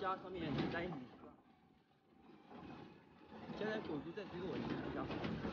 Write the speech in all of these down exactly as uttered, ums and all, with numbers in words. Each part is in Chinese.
家上面栽李子。现在狗族在追着我一家。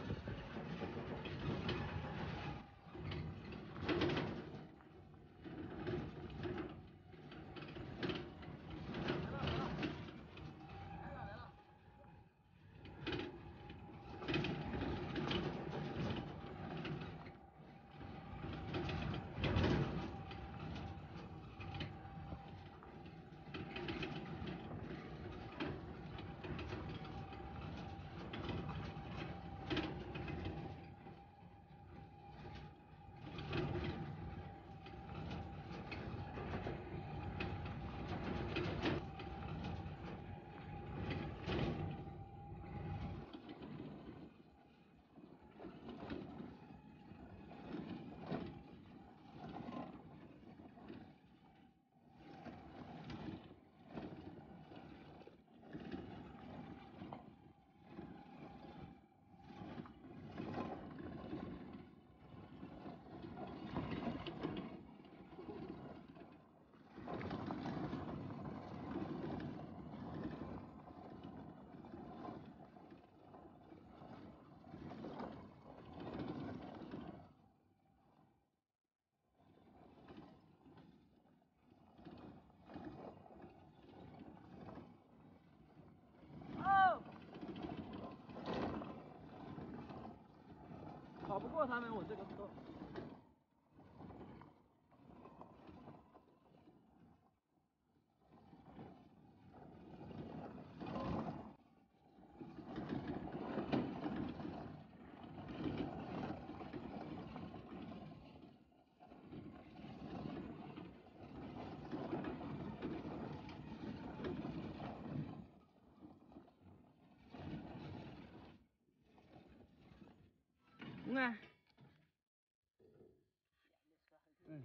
跑不过他们，我这个车。嗯。嗯。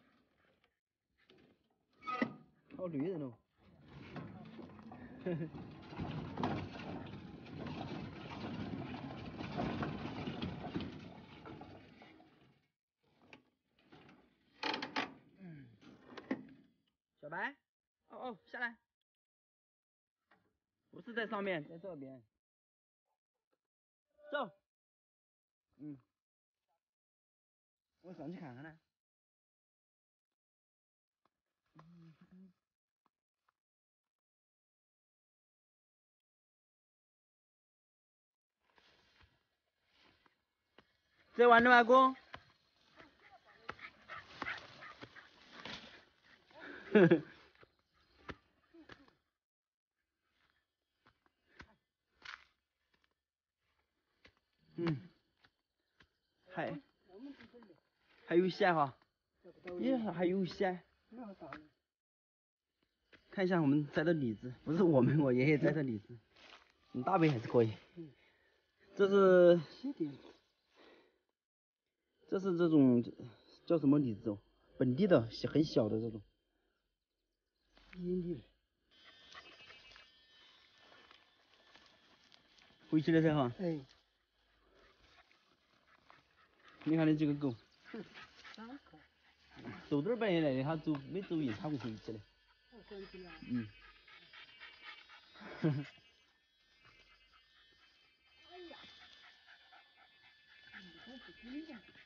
好累人哦。呵呵。嗯。小白，哦哦，下来。不是在上面，在这边。走。嗯。我上去看看呢。嗯嗯。在玩的吗，哥？呵呵。嗯。还还有线哈，也还有线。看一下我们摘的李子，不是我们，我爷爷摘的李子，很大杯还是可以。这是这是这种叫什么李子哦？本地的很小的这种。回去了噻哈。哎。你看那几个狗。三个。豆豆儿半夜来的，他走没走远，他会回去的。回去了。嗯。呵呵。哎呀。